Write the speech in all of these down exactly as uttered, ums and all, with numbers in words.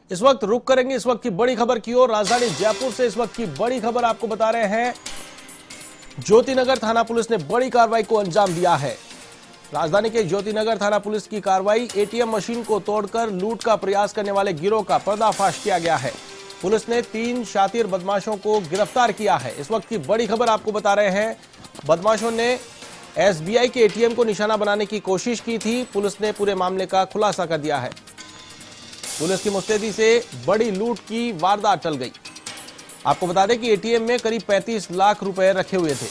इस वक्त रुक करेंगे इस वक्त की बड़ी खबर की ओर। राजधानी जयपुर से इस वक्त की बड़ी खबर आपको बता रहे हैं। ज्योतिनगर थाना पुलिस ने बड़ी कार्रवाई को अंजाम दिया है। राजधानी के ज्योतिनगर थाना पुलिस की कार्रवाई, एटीएम मशीन को तोड़कर लूट का प्रयास करने वाले गिरोह का पर्दाफाश किया गया है। पुलिस ने तीन शातिर बदमाशों को गिरफ्तार किया है। इस वक्त की बड़ी खबर आपको बता रहे हैं। बदमाशों ने एसबीआई के एटीएम को निशाना बनाने की कोशिश की थी। पुलिस ने पूरे मामले का खुलासा कर दिया है। पुलिस की मुस्तैदी से बड़ी लूट की वारदात टल गई। आपको बता दें कि एटीएम में करीब पैंतीस लाख रुपए रखे हुए थे।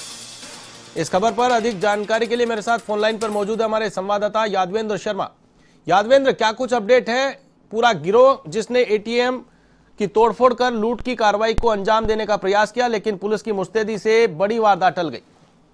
इस खबर पर अधिक जानकारी के लिए मेरे साथ फोन लाइन पर मौजूद है हमारे संवाददाता यादवेंद्र शर्मा। यादवेंद्र, क्या कुछ अपडेट है? पूरा गिरोह जिसने एटीएम की तोड़फोड़ कर लूट की कार्रवाई को अंजाम देने का प्रयास किया, लेकिन पुलिस की मुस्तैदी से बड़ी वारदात टल गई।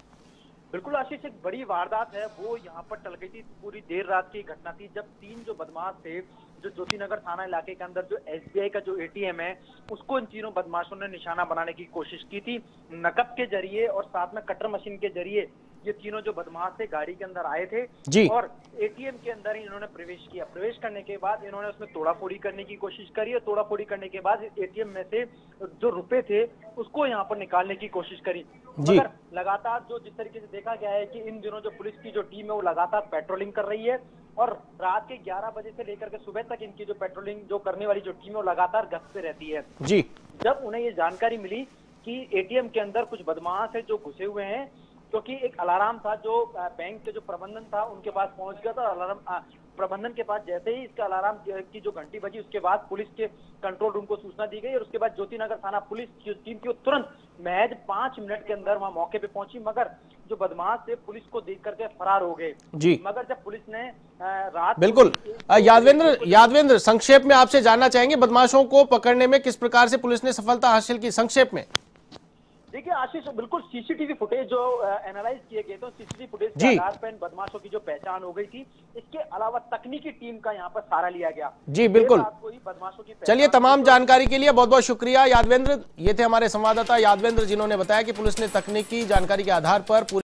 बिल्कुल आशीष, एक बड़ी वारदात है वो यहाँ पर टल गई थी। पूरी देर रात की घटना थी जब तीन जो बदमाश थे, जो ज्योतिनगर थाना इलाके के अंदर जो एसबीआई का जो एटीएम है उसको इन तीनों बदमाशों ने निशाना बनाने की कोशिश की थी। नकद के जरिए और साथ में कटर मशीन के जरिए ये तीनों जो बदमाश थे गाड़ी के अंदर आए थे जी। और एटीएम के अंदर ही इन्होंने प्रवेश किया। प्रवेश करने के बाद इन्होंने उसमें तोड़ाफोड़ी करने की कोशिश करी और तोड़ाफोड़ी करने के बाद एटीएम में से जो रुपए थे उसको यहाँ पर निकालने की कोशिश करी। मगर लगातार जो जिस तरीके से देखा गया है कि इन दिनों जो पुलिस की जो टीम है वो लगातार पेट्रोलिंग कर रही है और रात के ग्यारह बजे से लेकर के सुबह तक इनकी जो पेट्रोलिंग जो करने वाली जो टीम है वो लगातार गश्त पे रहती है जी। जब उन्हें ये जानकारी मिली कि एटीएम के अंदर कुछ बदमाश है जो घुसे हुए हैं, क्योंकि एक अलार्म था जो बैंक के जो प्रबंधन था उनके पास पहुंच गया था। अलार्म प्रबंधन के पास जैसे ही इसका अलार्म की जो घंटी बजी उसके बाद पुलिस के कंट्रोल रूम को सूचना दी गई और उसके बाद ज्योतिनगर थाना पुलिस की टीम थी वो तुरंत महज पांच मिनट के अंदर वहां मौके पे पहुंची। मगर जो बदमाश थे पुलिस को देख करके फरार हो गए जी। मगर जब पुलिस ने रात बिल्कुल यादवेंद्र यादवेंद्र संक्षेप में आपसे जानना चाहेंगे, बदमाशों को पकड़ने में किस प्रकार से पुलिस ने सफलता हासिल की? संक्षेप में देखिए आशीष, बिल्कुल सीसीटीवी फुटेज जो एनालाइज किए गए थे सीसीटीवी फुटेज के आधार पर इन बदमाशों की जो पहचान हो गई थी। इसके अलावा तकनीकी टीम का यहाँ पर सहारा लिया गया जी। बिल्कुल, बदमाशों की चलिए, तमाम जानकारी के लिए बहुत बहुत शुक्रिया यादवेंद्र। ये थे हमारे संवाददाता यादवेंद्र जिन्होंने बताया कि पुलिस ने तकनीकी जानकारी के आधार पर